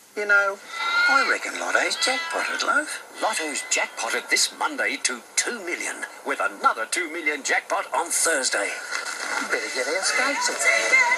You know, I reckon Lotto's jackpotted, love. Lotto's jackpotted this Monday to 2 million, with another 2 million jackpot on Thursday. Better get our skates on.